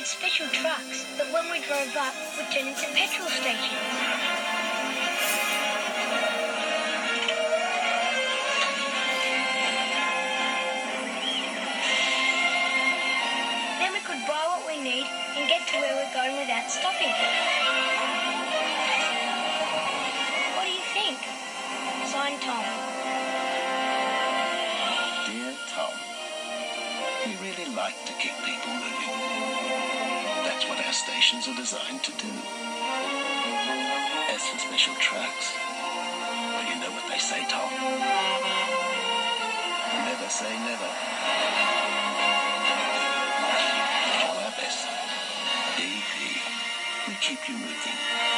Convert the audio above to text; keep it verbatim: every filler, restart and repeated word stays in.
had special trucks that when we drove up would turn into petrol stations. Then we could buy what we need and get to where we're going without stopping. What do you think? Signed, Tom. Dear Tom, we really like to keep people moving. That's what our stations are designed to do. As for special trucks, well, you know what they say, Tom. Never say never. All our best. D V. We keep you moving.